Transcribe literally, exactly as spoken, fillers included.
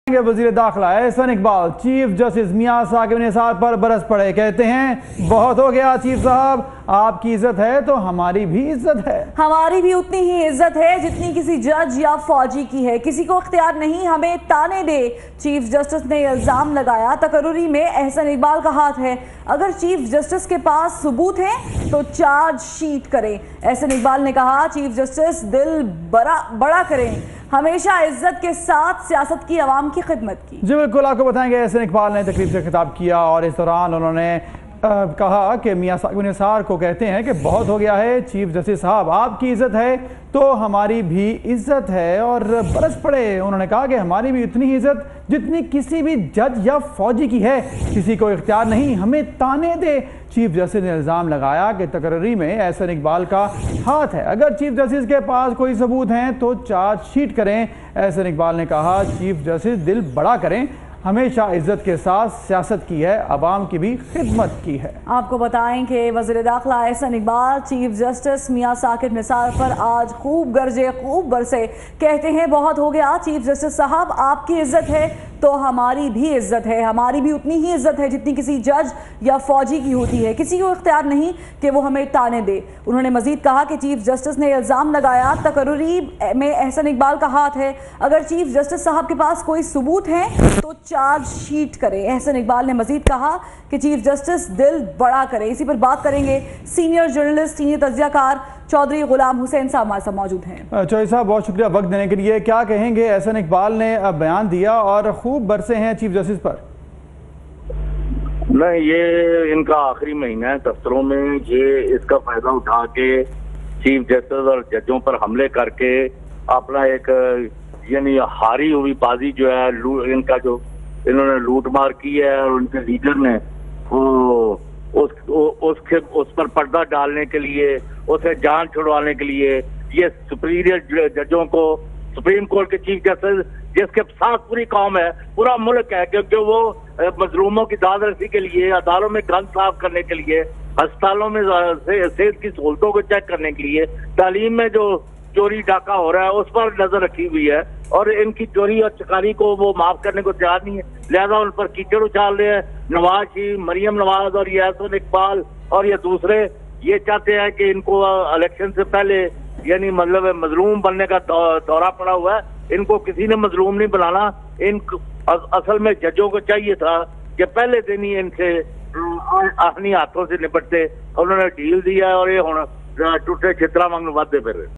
وزیر داخلہ Ahsan Iqbal chief justice میاں ثاقب نثار پر برس پڑے، کہتے ہیں بہت ہو گیا چیف صاحب، آپ کی عزت ہے تو ہماری بھی عزت ہے۔ ہماری بھی اتنی ہی عزت ہے جتنی کسی جج یا فوجی کی ہے، کسی کو اختیار نہیں ہمیں تانے دے۔ چیف جسٹس نے الزام لگایا تقرری میں احسن اقبال کا ہاتھ ہے، اگر چیف جسٹس کے پاس ثبوت ہیں تو چارج شیٹ کریں۔ احسن اقبال نے کہا چیف جسٹس دل بڑا بڑا کریں، ہمیشہ عزت کے ساتھ سیاست کی عوام کی خدمت کی۔ جی بالکل، آپ کو بتائیں گے احسن اقبال نے تقریب سے خطاب کیا اور اس دوران انہوں نے کہا کہ میاں ثاقب نثار کو کہتے ہیں کہ بہت ہو گیا ہے چیف جسٹس صاحب، آپ کی عزت ہے تو ہماری بھی عزت ہے، اور برس پڑے انہوں نے کہا کہ ہماری بھی اتنی ہی عزت جتنی کسی بھی جج یا فوجی کی ہے، کسی کو اختیار نہیں ہمیں تانے دے۔ چیف جسٹس نے الزام لگایا کہ تقرری میں احسن اقبال کا ہاتھ ہے، اگر چیف جسٹس کے پاس کوئی ثبوت ہیں تو چارج شیٹ کریں۔ احسن اقبال نے کہا چیف جسٹس دل بڑا کریں، ہمیشہ عزت کے ساتھ سیاست کی ہے، عوام کی بھی خدمت کی ہے۔ آپ کو بتائیں کہ وزیر داخلہ احسن اقبال چیف جسٹس میاں ثاقب نثار پر آج خوب گرجے خوب برسے، کہتے ہیں بہت ہو گیا چیف جسٹس صاحب، آپ کی عزت ہے تو ہماری بھی عزت ہے، ہماری بھی اتنی ہی عزت ہے جتنی کسی جج یا فوجی کی ہوتی ہے، کسی کو اختیار نہیں کہ وہ ہمیں تانے دے۔ انہوں نے مزید کہا کہ چیف جسٹس نے الزام لگایا تقرری میں احسن اقبال کا ہاتھ ہے، اگر چیف جسٹس صاحب کے پاس کوئی ثبوت ہیں تو چارج شیٹ کریں۔ احسن اقبال نے مزید کہا کہ چیف جسٹس دل بڑا کرے۔ اسی پر بات کریں گے، سینئر جرنلسٹ سینئر تجزیہ کار چودھری غلام حسین صاحب ہمارے ساتھ موجود ہیں۔ چودھری صاحب بہت شکریہ وقت دینے کے لیے، کیا کہیں گے؟ احسن اقبال نے بیان دیا اور خوب برسے ہیں چیف جسٹس پر۔ نہیں، یہ ان کا آخری مہینہ ہے دفتروں میں، یہ اس کا فائدہ اٹھا کے چیف جسٹس اور ججوں پر حملے کر کے اپنا ایک یعنی ہاری ہوئی بازی جو ہے ان کا جو انہوں نے لوٹ مار کی ہے اور ان کے لیڈر نے وہ اس اس کے اس پر پردہ ڈالنے کے لیے، اسے جان چھڑوانے کے لیے یہ سپیریئر ججوں کو، سپریم کورٹ کے چیف جسٹس جس کے ساتھ پوری قوم ہے، پورا ملک ہے، کیونکہ وہ مظلوموں کی داد رسی کے لیے، عدالتوں میں گند صاف کرنے کے لیے، ہسپتالوں میں صحت کی سہولتوں کو چیک کرنے کے لیے، تعلیم میں جو چوری ڈاکہ ہو رہا ہے اس پر نظر رکھی ہوئی ہے، اور ان کی چوری اور چکاری کو وہ معاف کرنے کو تیار نہیں ہے، لہذا ان پر کیچڑ اچھال رہے ہیں۔ نواز شریف، مریم نواز اور یہ احسن اقبال اور یہ دوسرے یہ چاہتے ہیں کہ ان کو الیکشن سے پہلے یعنی مطلب مظلوم بننے کا دورہ پڑا ہوا ہے، ان کو کسی نے مظلوم نہیں بنانا۔ ان اصل میں ججوں کو چاہیے تھا کہ پہلے دن ہی ان سے اپنی ہاتھوں سے نپٹتے، انہوں نے ڈھیل دیا اور یہ ٹوٹے چھترا منگ ودے پھر